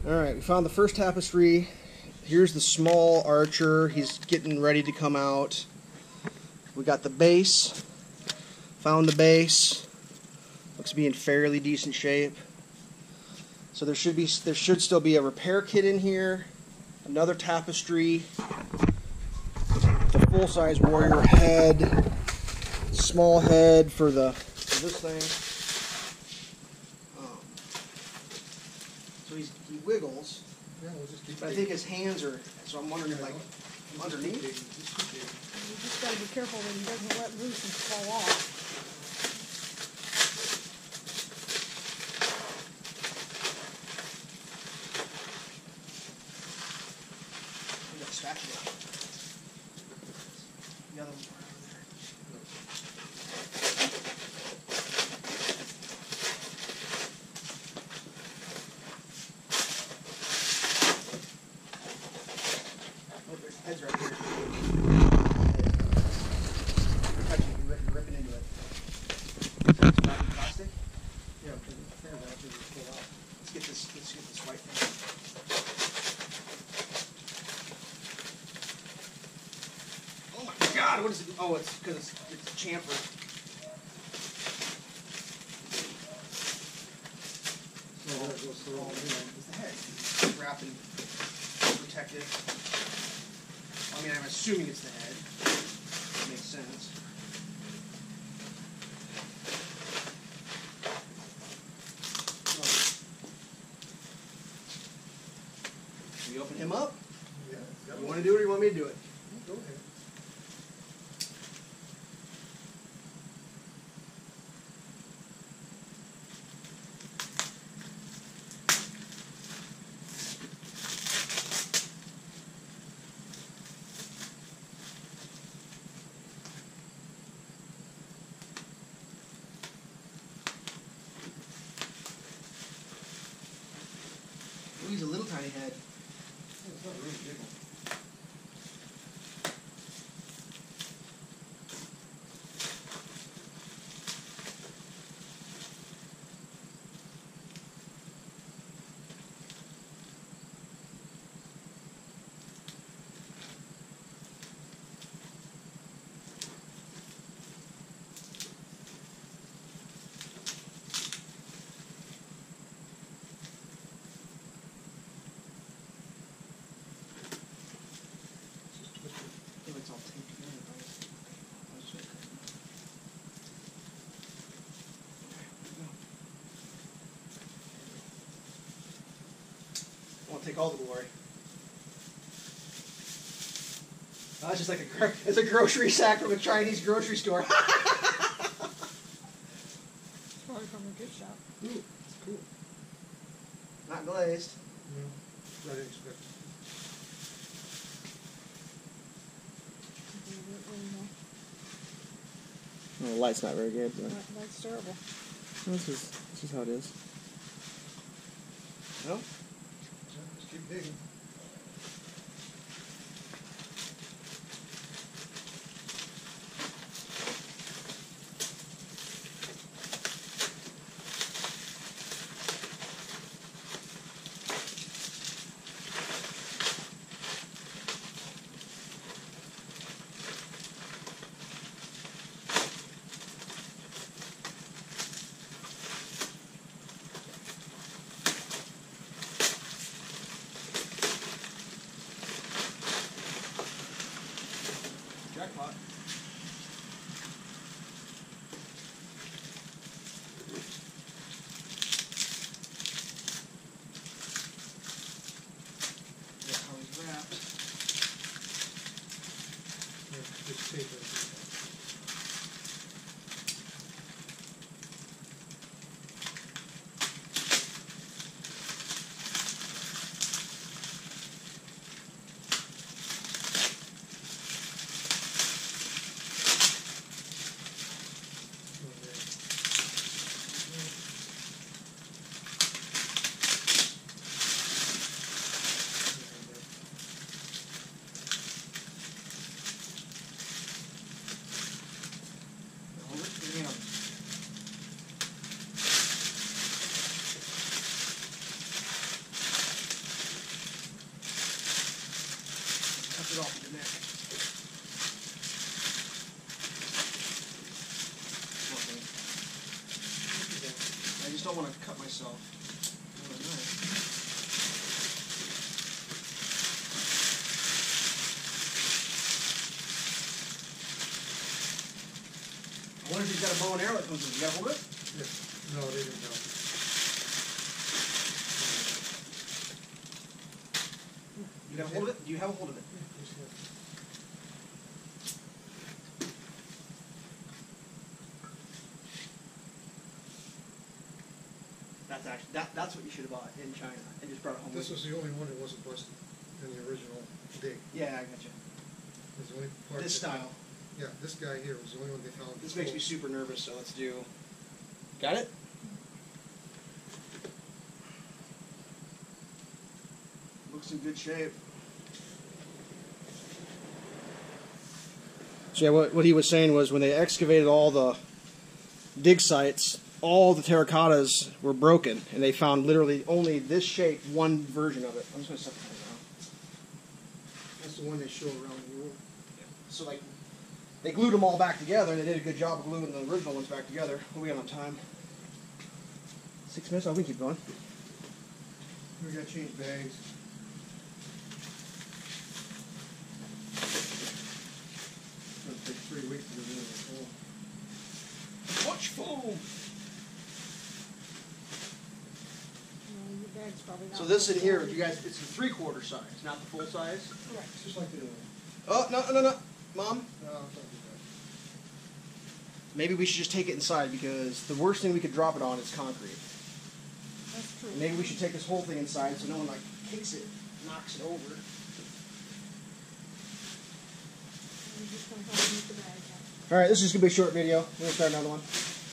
Alright, we found the first tapestry. Here's the small archer. He's getting ready to come out. We got the base. Found the base. Looks to be in fairly decent shape. So there should still be a repair kit in here. Another tapestry. The full-size warrior head. Small head for this thing. So he wiggles. Yeah, we'll just keep But I think his hands are, so I'm wondering if, like, underneath. You just gotta be careful that he doesn't let loose and fall off. We got a spatula. The other one's right over there. Oh, there's the head's right here. You're touching it, you're ripping into it. Plastic? Yeah, because it's fair that to pull out. Let's get this white thing. Oh my God, what is it? Oh, it's because it's chamfered. So that goes through all in. It's the head. It's wrapped and protected. I mean, I'm assuming it's the head. That makes sense. Can we open him up? Yeah. You want to do it or you want me to do it? Go ahead. Oh, he's a little tiny head. It's not a really big one. Oh, it's all taped together, right? Oh, shit. I won't take all the glory. Oh, it's just like it's a grocery sack from a Chinese grocery store. It's probably from a gift shop. Ooh, it's cool. Not glazed. No, I didn't expect it. Oh, the light's not very good. But That's terrible. this is how it is. No? Yeah, just keep digging. off the neck. I just don't want to cut myself. I wonder if he's got a bow and arrow that comes with it. You got to hold it? Yeah. No, they didn't know. You got to hold it? Do you have a hold of it? That's what you should have bought in China and just brought it home. This was the only one that wasn't busted in the original dig. Yeah, I got you. It was the only part This style. Yeah, this guy here was the only one they found. This makes me super nervous, so let's do... Got it? Looks in good shape. So yeah, what he was saying was when they excavated all the dig sites, all the terracottas were broken, and they found literally only this shape, one version of it. I'm just going to set that down. That's the one they show around the world. So like, they glued them all back together, and they did a good job of gluing the original ones back together. What we got on time? 6 minutes? Oh, we can keep going. We got to change bags. It's going to take 3 weeks to get rid of the foam. Much foam! Your bag's probably not So this in full. here, you guys, it's the 3/4 size, not the full size. Correct. It's just like the other one. Oh, no, Mom? No, it's not too bad. Maybe we should just take it inside, because the worst thing we could drop it on is concrete. That's true. Maybe we should take this whole thing inside so no one like kicks it, knocks it over. I'm just going to help you with the bag. Alright, this is going to be a short video. We're going to start another one.